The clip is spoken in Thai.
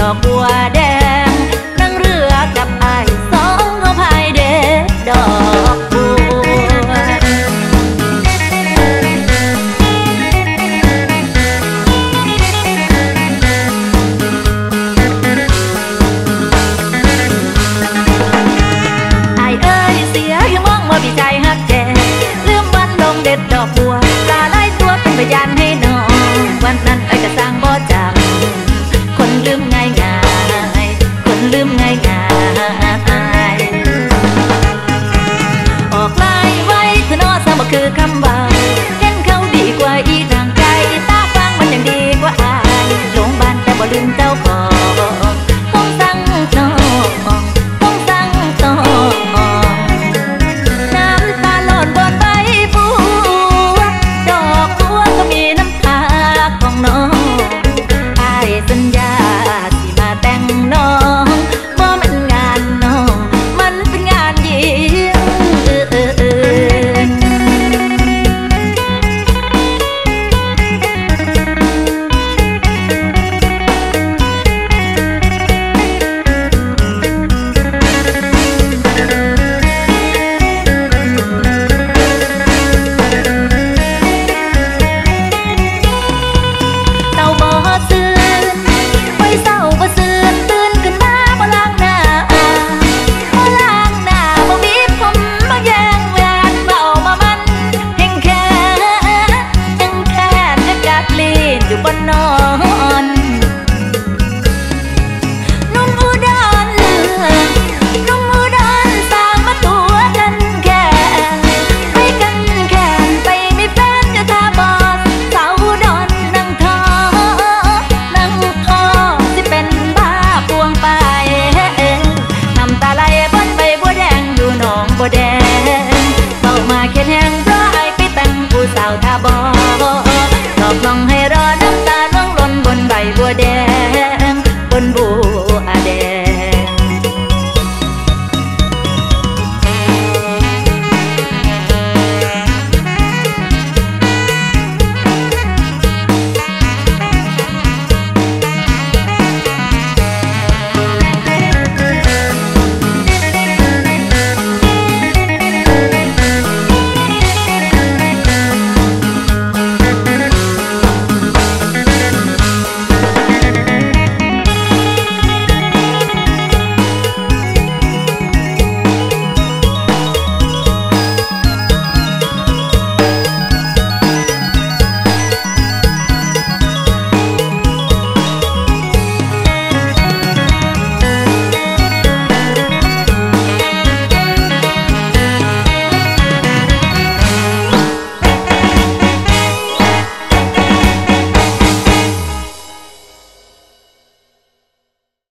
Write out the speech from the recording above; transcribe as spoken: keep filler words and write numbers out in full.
อกบัวแดงนั่งเรือกับไอ้สองเขาพายเด็ดดอกบัวไอ้เอ้ยเสียยังมองว่าพี่ใจฮักแกลืมวันลงเด็ดดอกบัวปลาไล่ตัวเป็นพยานให้น้องวันนั้นไอ้กระสังบ่จำคนลืมง่ายง่ายคนลืมง่ายง่ายออกลายไว้คือนอสมคือคำว่าเห็นเขาดีกว่าอีทางใจตาฟังมันยังดีกว่าอายหลงบ้านแต่บ่ลืมเจ้าของ